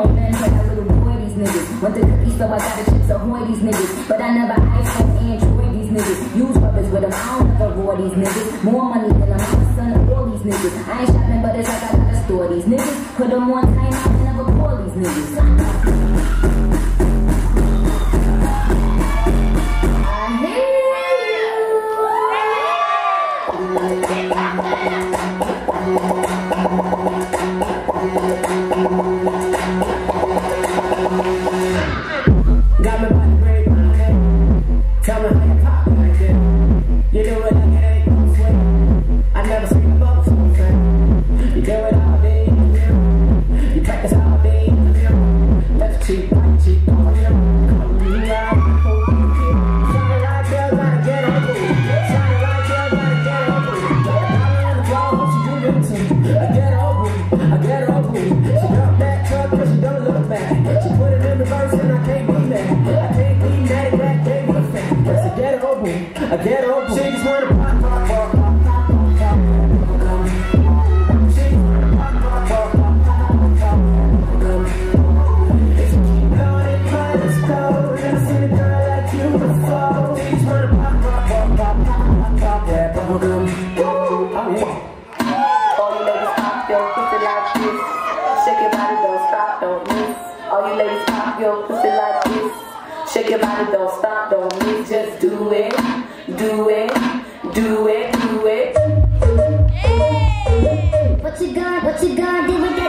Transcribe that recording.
man, like a little boy, these niggas. Want the cookies, so I gotta chips ahoy these niggas. But I never iPhone, Android these niggas. Use rubbers with them, I don't ever roar these niggas. More money than I'm the son of all these niggas. I ain't shopping, but it's like I gotta store these niggas. Put them on time out and never call these niggas. Got me by the brain, tell me how you pop like that. You do it like it ain't no sweat. I never seen a bubble so fat. You do it all day, you practice all day. Left cheek, right cheek, all day. Come me out, shine like girl, gotta get on me. Shine like girl, gotta get on me. Got a dollar on the floor, what you do to me? I get over it, I get over it. She drop that truck, but she don't look back. She put it in reverse and I can't be mad. I can't be mad at that baby fat. That's a get over it, I get over it. She just wanna pop, pop, pop, pop, pop, pop, pop. She just wanna pop, pop, pop, pop, pop, pop, pop. If you keep going and trying to slow, never seen a girl like you before. She just wanna pop, pop, pop, pop, pop, pop, that bubblegum. Oh yeah. All you ladies pop your pussy like this. Shake your body, don't stop, don't miss. All you ladies pop your pussy like this. Shake your body, don't stop, don't miss. Just do it, do it, do it, do it. What you gonna do with that?